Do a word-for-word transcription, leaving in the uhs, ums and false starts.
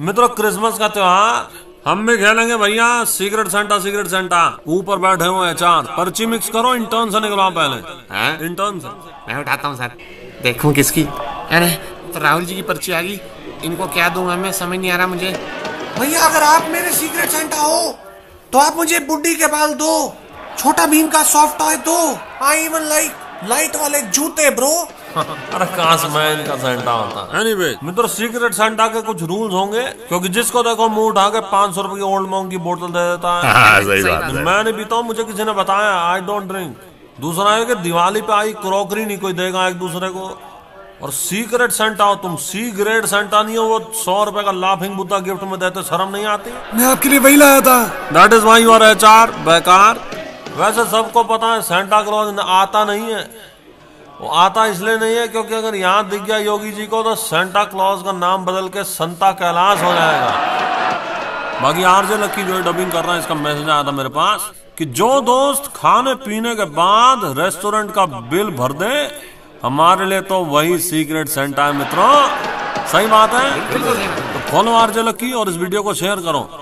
मित्रों क्रिसमस का त्योहार हम भी खेलेंगे भैया। सीक्रेट सेंटा सीक्रेट सेंटा ऊपर बैठे हुए हैं चार। पर्ची मिक्स करो, इंटर्न से निकलवाओ पहले। इंटर्न से मैं उठाता हूँ सर। देखूं किसकी। अरे तो राहुल जी की पर्ची आ गई। इनको क्या दूंगा मैं, समझ नहीं आ रहा मुझे। भैया अगर आप मेरे सीक्रेट सेंटा हो तो आप मुझे बुड्ढी के बाल दो, छोटा भीम का सॉफ्ट टॉय दो, आई इवन लाइक लाइट वाले जूते ब्रो। अरे कहाँ से मैं इनका सेंटा होता। एनीवे मित्रों सीक्रेट सेंटा के कुछ रूल्स होंगे, क्योंकि जिसको देखो मुंह उठा के पाँच सौ रुपए की ओल्ड मॉन्ग की बोतल दे देता है। हाँ, सही बात है। मैं नहीं पीता हूँ, मुझे किसी ने बताया। I don't drink. दूसरा है कि दिवाली पे आई क्रॉकरी नहीं कोई देगा एक दूसरे को। और सीक्रेट सेंटा हो तुम, सी ग्रेड सेंटा नहीं हो। वो सौ रुपए का लाफिंग बुद्धा गिफ्ट में देते, शर्म नहीं आती। मैं आपके लिए वही लाया था। That is why your H R बेकार। वैसे सबको पता है सेंटा क्लॉज आता नहीं है। वो आता इसलिए नहीं है क्योंकि अगर यहाँ दिख गया योगी जी को तो सेंटा क्लॉज का नाम बदल के संता कैलाश हो जाएगा। बाकी आरजे लक्की जो डबिंग कर रहा है, इसका मैसेज आया था मेरे पास कि जो दोस्त खाने पीने के बाद रेस्टोरेंट का बिल भर दे, हमारे लिए तो वही सीक्रेट सेंटा है मित्रों। सही बात है। तो फॉलो आरजे लक्की और इस वीडियो को शेयर करो।